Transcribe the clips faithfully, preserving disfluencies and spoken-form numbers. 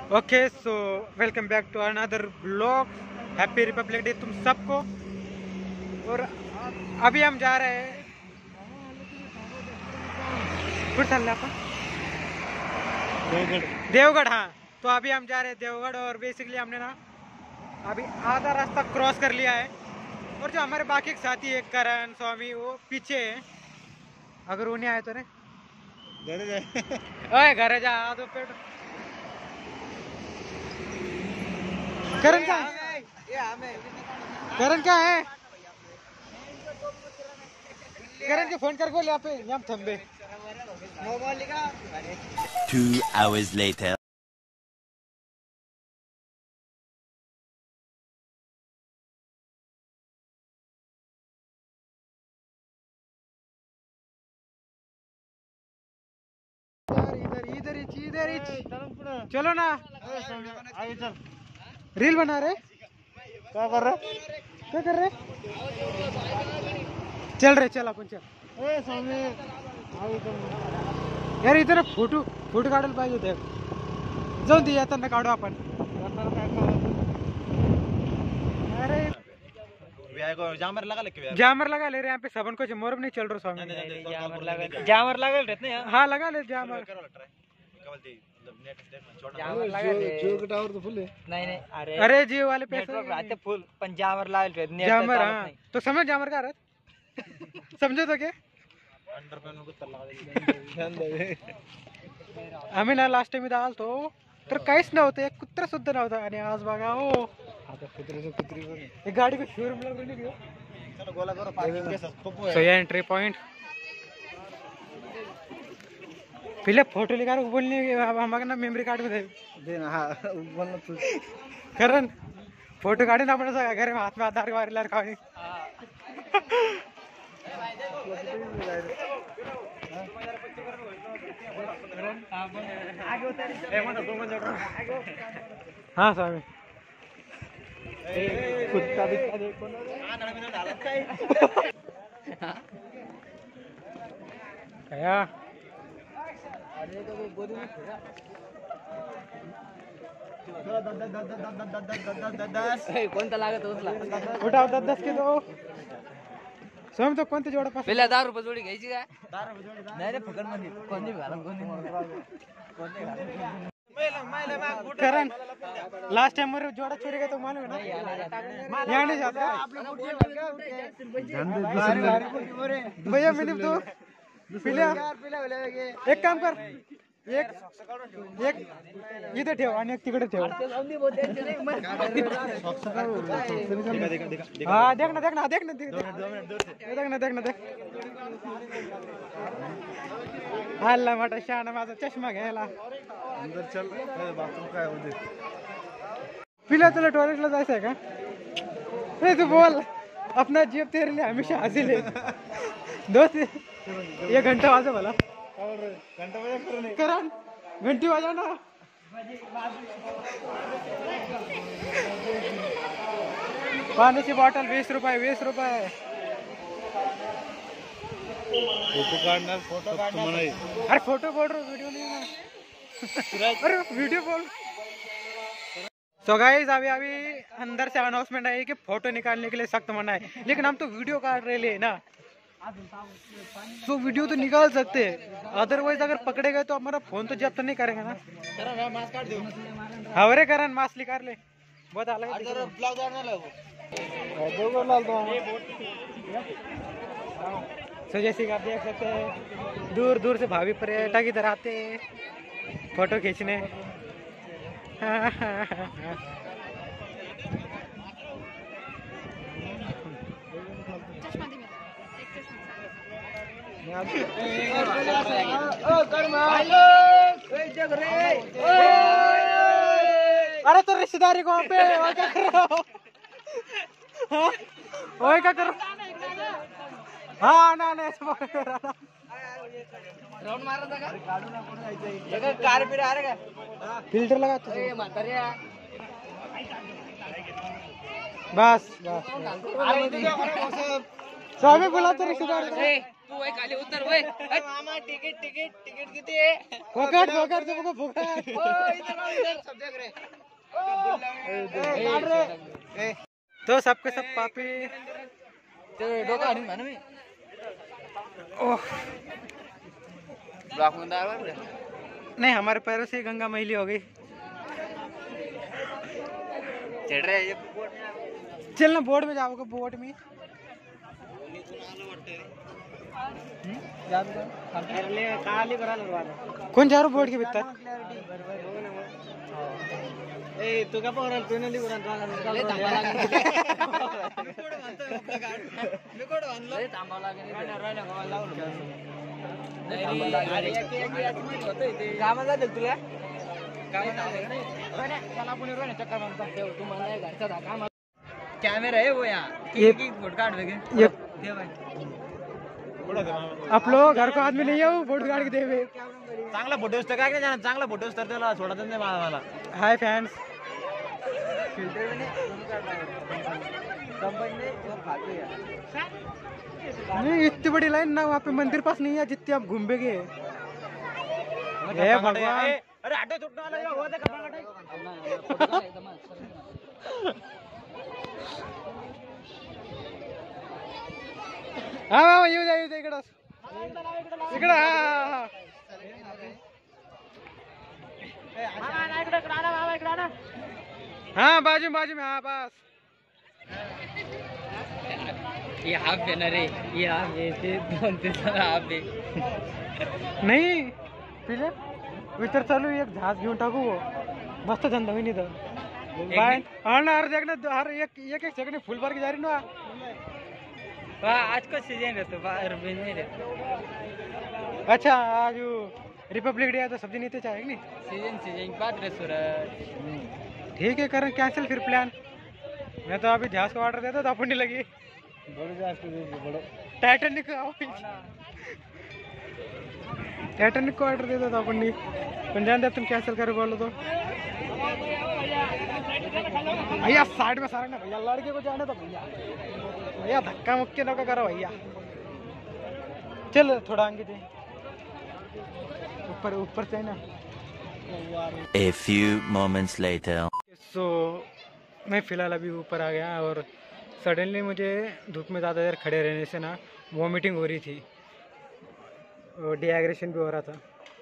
Okay so welcome back to another blog. Happy Republic Day तुम सबको। और अभी हम जा रहे हैं देवगढ़ देवगढ़ हाँ, तो अभी हम जा रहे हैं देवगढ़। और बेसिकली हमने ना अभी आधा रास्ता क्रॉस कर लिया है। और जो हमारे बाकी के साथी है करण स्वामी वो पीछे है। अगर वो नहीं आए तो ने ओए घर जा तो पेट करण क्या है? करण क्या है? करण के फोन कर बोल यहाँ पे यहाँ थम्बे। Two hours later. इधर इधर इधर इधर चलो ना। रील बना रहे क्या कर रहे क्या कर रहे चल रहे चल अपन चल यार इधर फोटो फोटो काढायला पाहिजे होते जाऊन दे येताना काढू आपण। अरे जामर लगा ले जामर लगा ले रे यहाँ पे सबन कुछ मोर नहीं चल रहा स्वामी। जामर लगा जामर लगा रहते हैं। हाँ लगा ले जामर टावर तो फुल है। नहीं नहीं अरे अरे जियो वाले पैसे रहते फुल पण जामर लागल नेट जामर हाँ तो समझ जामर का रहा समझो तो क्या आम्ही ना लास्ट टाइम इथं आलतो तर काहीच नव्हतं एक कुत्रा सुद्धा नव्हता आणि आज बघा हो आता कुत्र्याचं कुत्री एक गाडी को शोरूम ला गेली हो चलो गोला करो पार्किंग के सो ये एंट्री पॉइंट पहले फोटो लेकर बोलने हमारे ना मेमोरी कार्ड में दे हाँ बोलना तू करण फोटो काढे ना आपण सगळ्या घर में हाथ में आधार कार्ड ला रखा हाँ स्वामी कुत्ता बित्ता देखो क्या कोणता लागत उचला उठाव दस दस के दो स्वयं तो कोणते जोडा पास पहिला दहा रुपये जोडी घ्यायची काय नाही रे फुकट मध्ये कोणी घालून कोणी करण लास्ट टाइम मेरे जोड़ा चोरी गया तो मालूम है ना यहाँ नहीं जाता भैया मैंने तो एक काम कर एक एक इधर ठेव आणि एक तिकडे ठेव हाँ देख ना देख ना देख ना देख ना देख ना देख हल्ला मोठा शहाणा माझा चष्मा घ्यायला अंदर चल बाथरूम काय होते पिला तुला टॉयलेटला जायचं आहे का अरे तू बोल अपना जेब तेरे लिए हमेशा हासिल है दोस्त ये घंटा वाजा भला घंटा बजा करण घंटी बजा ना पानी की बॉटल बीस रुपए बीस रुपए फोटो काढणार फोटो काढणार अरे फोटो बोल रहा वीडियो नहीं ना अरे वीडियो बोल। सो गाइस अभी अभी अंदर से अनाउंसमेंट आई कि फोटो निकालने के लिए सख्त मना है, लेकिन हम तो वीडियो काट रहे हैं ना तो वीडियो तो निकाल सकते हैं, अदरवाइज अगर पकड़े गए तो हमारा फोन तो जब्त नहीं करेंगे ना। हवरे करण मास्क निकाल ले बहुत अलग तो जैसे कि आप देख सकते हैं दूर दूर से भावी पर्यटक इधर आते हैं फोटो खींचने। अरे तो रिश्तेदारी को पे और क्या कर रहा हो और क्या कर हाँ ना ना राउंड मारा था का कार पे आ रहा का फिल्टर लगा तो ए म्हाताऱ्या बस बस स्वामी बुला तो रिश्तेदार तू वही खाली उतर वही मामा टिकट टिकट टिकट किती आहे फोकट फोकट तुमको फोकट ओ इधर आओ इधर सब देख रहे तो सबके सब पापी ते डोका आणून म्हणा मी ओह ब्लॉक में डाल रे नहीं हमारे पैरों से गंगा मैली हो गई। चढ़ रहे ये चलना बोर्ड में जाओगे बोर्ड में कौन जा रहा बोर्ड के भीतर ए तू का पोरल तू नाही उरण लय थांबा लागेल मी कोड आणलं लय थांबा लागेल राहिला गावाला लावलं नाही कामा झालं तुला कामा झालं नाही चला आपण रोने चक्कर मारता तू मला घरचा धा काम कॅमेरा आहे वो या ये की फोटो काढ बघ ये दे भाई आप लोग घर को आदमी नहीं हो बोर्ड काट के देवे चांगला फोटो तर काय नाही जाणार चांगला फोटो तर त्याला सोडत नाही मला मला हाय फैंस फिल्टर में नहीं कंपनी ने जो खाते हैं नहीं इतनी बड़ी लाइन ना वहाँ पे मंदिर पास नहीं है जितनी आप घूमेंगे हे भगवान अरे आटो छुटने वाला है वो देख कपड़ा हाँ हाँ येऊ द्या येऊ द्या इकडं इकडं हा हा हाँ बाजू बाजू में हाँ बस ये हाफ है ना रे ये हाफ ये ते दोन ते हाफ है नहीं पिले विचार चालू आहे, एक जहाज घेऊन टाकू वो मस्त धंदा होईल इथं बाय हा ना अरे देख ना हर एक एक एक सेकंड फुल भर के जा रही ना वाह आज का सीजन रहता बाहर में नहीं रहता अच्छा आज रिपब्लिक डे है तो सब्जी नहीं चाहेगी नहीं सीजन सीजन बाद रे सूरज ठीक है करें कैंसिल फिर प्लान। मैं तो अभी जहाज का ऑर्डर देता तो अपन नहीं लगी बड़े जहाज को दे बड़ो टाइटैनिक का टाइटैनिक को ऑर्डर देता था अपन नहीं पंजाब दे तुम कैंसिल कर बोलो तो भैया साइड में सारा ना भैया लड़के को जाने दो भैया भैया धक्का मुक्की ना करो भैया चल थोड़ा आगे दे ऊपर ऊपर से ना। A few moments later. So so, मैं फ़िलहाल अभी ऊपर आ गया और सडनली मुझे धूप में ज़्यादा देर खड़े रहने से ना वॉमिटिंग हो रही थी और डिहाइड्रेशन भी हो रहा था।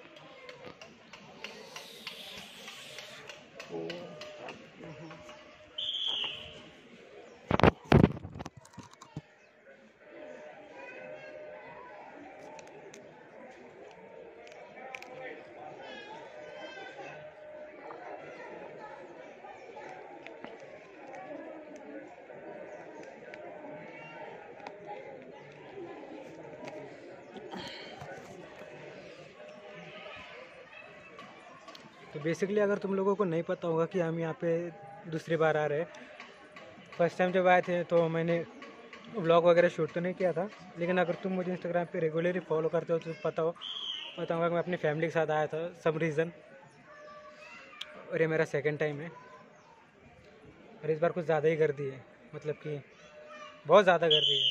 तो बेसिकली अगर तुम लोगों को नहीं पता होगा कि हम यहाँ पे दूसरी बार आ रहे हैं, फर्स्ट टाइम जब आए थे तो मैंने व्लॉग वगैरह शूट तो नहीं किया था, लेकिन अगर तुम मुझे इंस्टाग्राम पे रेगुलरली फॉलो करते हो तो पता हो पता होगा कि मैं अपनी फैमिली के साथ आया था सब रीज़न, और ये मेरा सेकंड टाइम है और इस बार कुछ ज़्यादा ही कर दी है, मतलब कि बहुत ज़्यादा कर दी है।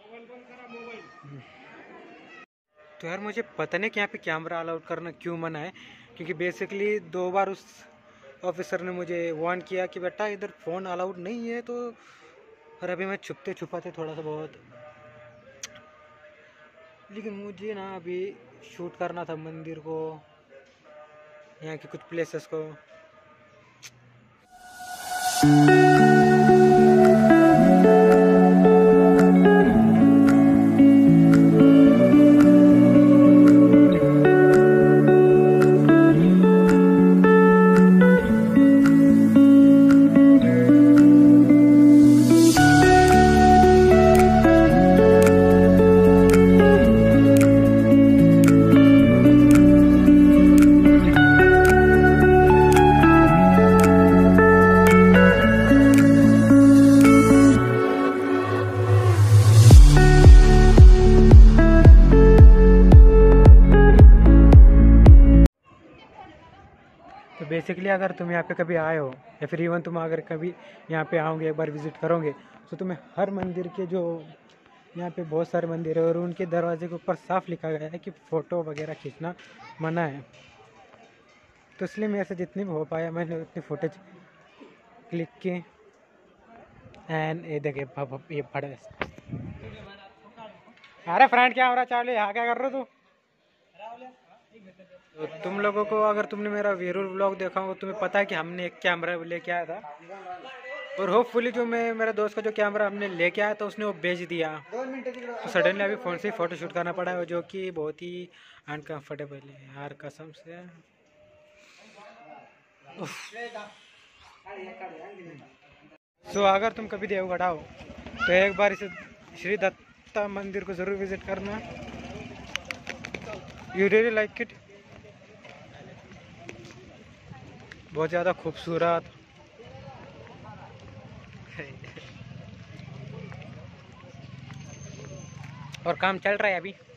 तो यार मुझे पता नहीं कि यहाँ पे कैमरा अलाउड करना क्यों मना है, क्योंकि बेसिकली दो बार उस ऑफिसर ने मुझे वार्न किया कि बेटा इधर फ़ोन अलाउड नहीं है, तो और अभी मैं छुपते छुपाते थोड़ा सा बहुत, लेकिन मुझे ना अभी शूट करना था मंदिर को, यहाँ के कुछ प्लेसेस को। तो बेसिकली अगर तुम यहाँ पे कभी आए हो या फिर इवन तुम अगर कभी यहाँ पे आओगे एक बार विज़िट करोगे तो तुम्हें हर मंदिर के जो यहाँ पे बहुत सारे मंदिर है और उनके दरवाजे के ऊपर साफ लिखा गया है कि फ़ोटो वगैरह खींचना मना है। तो इसलिए मेरे से जितनी भी हो पाया मैंने उतनी फुटेज क्लिक की। एंड ये देखे ये पड़े। अरे फ्रेंड क्या हो रहा चालू यहाँ क्या कर रहे हो तू? तो तुम लोगों को अगर तुमने मेरा वीरू व्लॉग देखा होगा तुम्हें पता है कि हमने एक कैमरा लेके आया था और होपफुली जो मैं मेरे दोस्त का जो कैमरा हमने लेके आया था उसने वो बेच दिया। तो सडनली अभी फ़ोन से फ़ोटो शूट करना पड़ा है जो कि बहुत ही अनकम्फर्टेबल है यार कसम से। सो so, अगर तुम कभी देवगढ़ आओ तो एक बार इसे श्री दत्ता मंदिर को ज़रूर विजिट करना। यू रियली लाइक इट, बहुत ज़्यादा खूबसूरत। और काम चल रहा है अभी।